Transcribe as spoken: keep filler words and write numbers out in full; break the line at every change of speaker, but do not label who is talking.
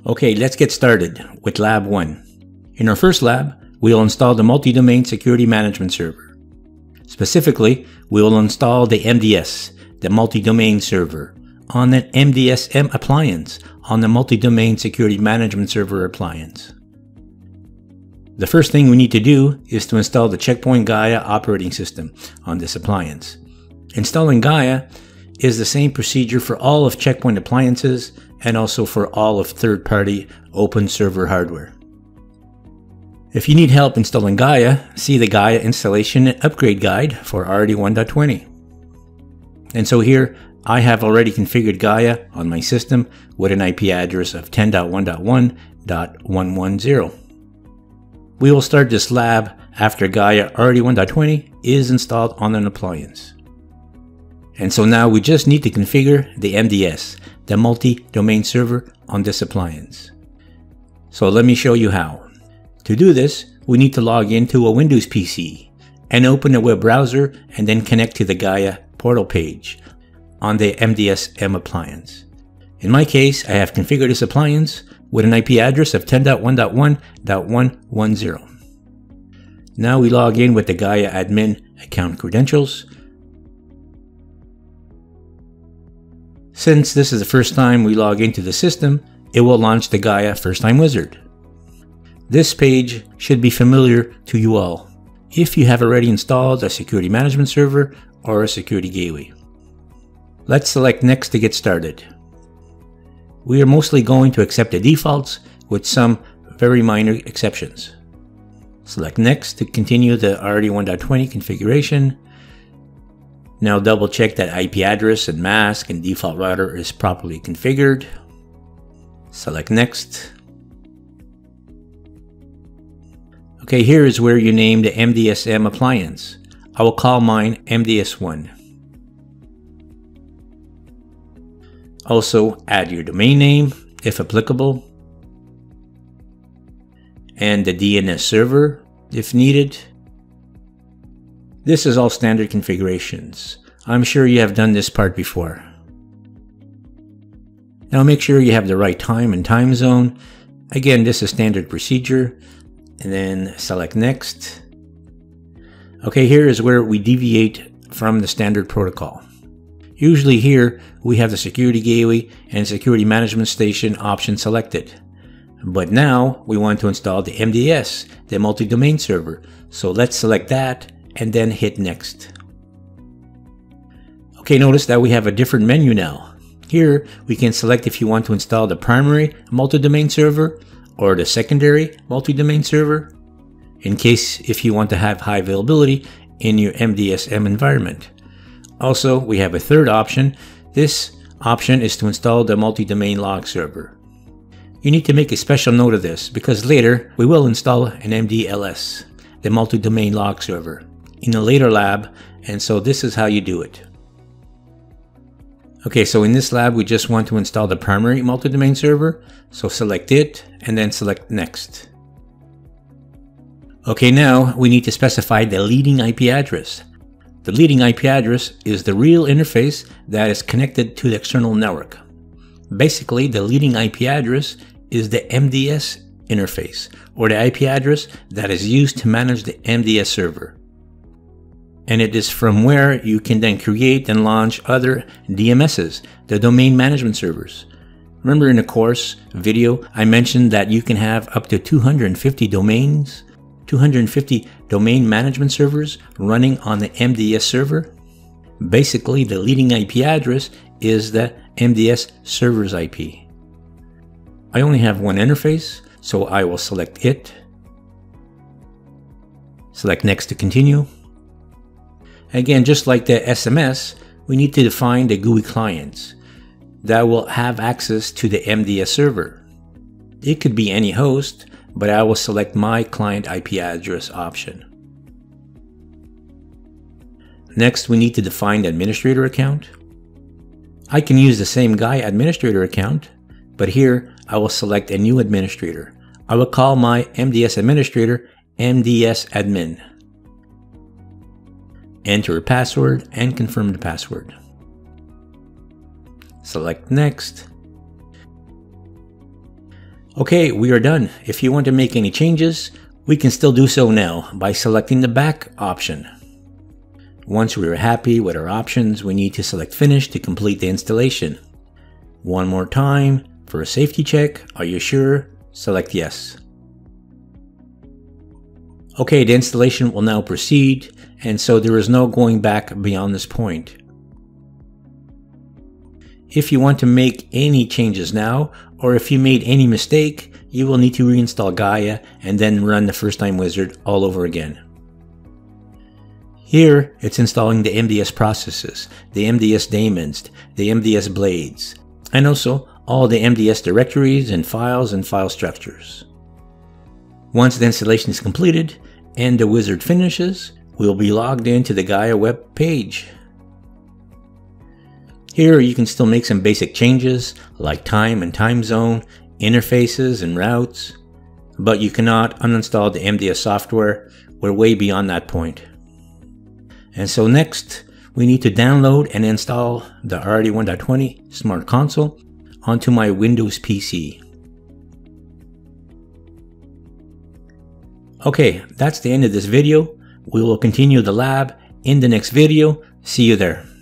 Okay, let's get started with Lab one. In our first lab, we will install the multi-domain security management server. Specifically, we will install the M D S, the multi-domain server, on an M D S M appliance on the multi-domain security management server appliance. The first thing we need to do is to install the Checkpoint Gaia operating system on this appliance. Installing Gaia is the same procedure for all of Checkpoint appliances and also for all of third-party open server hardware. If you need help installing Gaia, see the Gaia installation and upgrade guide for R D one point twenty. And so here, I have already configured Gaia on my system with an I P address of ten dot one dot one dot one ten. We will start this lab after Gaia R D one point twenty is installed on an appliance. And so now we just need to configure the M D S, the multi-domain server on this appliance. So let me show you how. To do this, we need to log into a Windows P C and open a web browser and then connect to the Gaia portal page on the M D S M appliance. In my case, I have configured this appliance with an I P address of ten dot one dot one dot one ten. Now we log in with the Gaia admin account credentials. Since this is the first time we log into the system, it will launch the Gaia First Time Wizard. This page should be familiar to you all if you have already installed a security management server or a security gateway. Let's select Next to get started. We are mostly going to accept the defaults with some very minor exceptions. Select Next to continue the R D one point twenty configuration. Now double check that I P address and mask and default router is properly configured. Select Next. Okay, here is where you name the M D S M appliance. I will call mine M D S one. Also add your domain name if applicable, and the D N S server if needed. This is all standard configurations. I'm sure you have done this part before. Now make sure you have the right time and time zone. Again, this is standard procedure. And then select Next. Okay, here is where we deviate from the standard protocol. Usually here, we have the security gateway and security management station option selected. But now, we want to install the M D S, the multi-domain server. So let's select that and then hit Next. Okay, notice that we have a different menu now. Here, we can select if you want to install the primary multi-domain server or the secondary multi-domain server, in case if you want to have high availability in your M D S M environment. Also, we have a third option. This option is to install the multi-domain log server. You need to make a special note of this because later we will install an M D L S, the multi-domain log server, in a later lab, and so this is how you do it. Okay, so in this lab we just want to install the primary multi-domain server, so select it and then select Next. Okay, now we need to specify the leading I P address. The leading I P address is the real interface that is connected to the external network. Basically, the leading I P address is the M D S interface, or the I P address that is used to manage the M D S server. And it is from where you can then create and launch other D M Ss, the domain management servers. Remember in the course video, I mentioned that you can have up to two hundred fifty domains, two hundred fifty domain management servers running on the M D S server. Basically, the leading I P address is the M D S server's I P. I only have one interface, so I will select it. Select Next to continue. Again, just like the S M S, we need to define the G U I clients that will have access to the M D S server. It could be any host, but I will select my client I P address option. Next, we need to define the administrator account. I can use the same Gaia administrator account, but here I will select a new administrator. I will call my M D S administrator M D S admin. Enter a password and confirm the password. Select Next. Okay, we are done. If you want to make any changes, we can still do so now by selecting the back option. Once we are happy with our options, we need to select Finish to complete the installation. One more time, for a safety check, are you sure? Select Yes. Okay, the installation will now proceed, and so there is no going back beyond this point. If you want to make any changes now, or if you made any mistake, you will need to reinstall Gaia and then run the first time wizard all over again. Here, it's installing the M D S processes, the M D S daemons, the M D S blades, and also all the M D S directories and files and file structures. Once the installation is completed and the wizard finishes, we'll be logged into the Gaia web page. Here you can still make some basic changes like time and time zone, interfaces and routes, but you cannot uninstall the M D S software. We're way beyond that point. And so next, we need to download and install the R D one point twenty Smart Console onto my Windows P C. Okay, that's the end of this video. We will continue the lab in the next video. See you there.